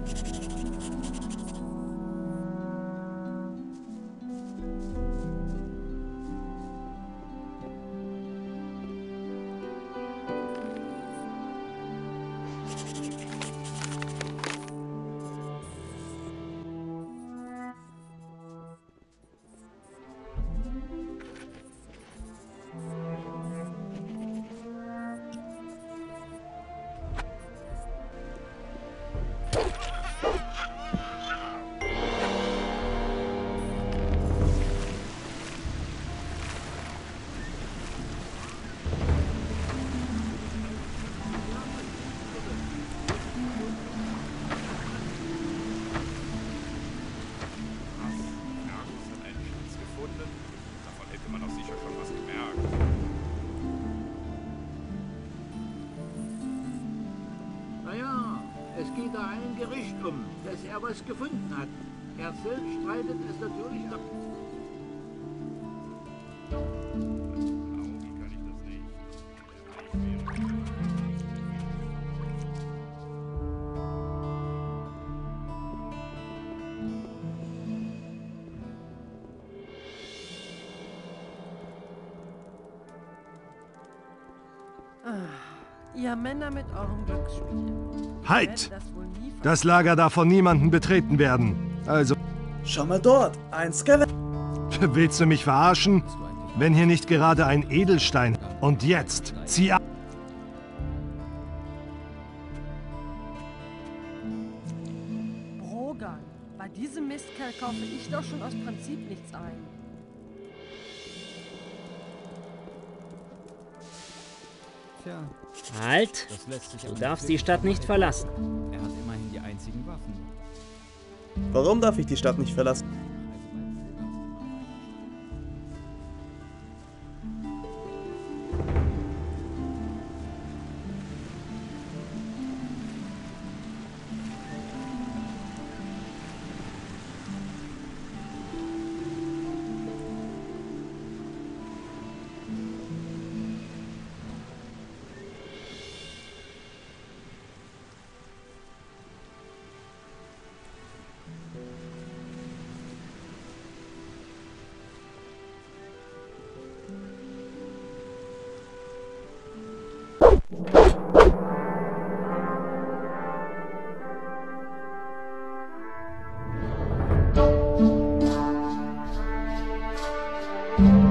Es geht da ein Gerücht um, dass er was gefunden hat. Er selbst streitet es natürlich ab. Ihr Männer mit eurem Glücksspiel. Halt! Das Lager darf von niemandem betreten werden. Also... Schau mal dort, ein Skelett. Willst du mich verarschen? Wenn hier nicht gerade ein Edelstein... Und jetzt, zieh ab! Brogan, bei diesem Mistkerl kaufe ich doch schon aus Prinzip nichts ein. Tja, Halt! Du darfst die Stadt nicht verlassen. er hat immerhin die einzigen Waffen. Warum darf ich die Stadt nicht verlassen? Thank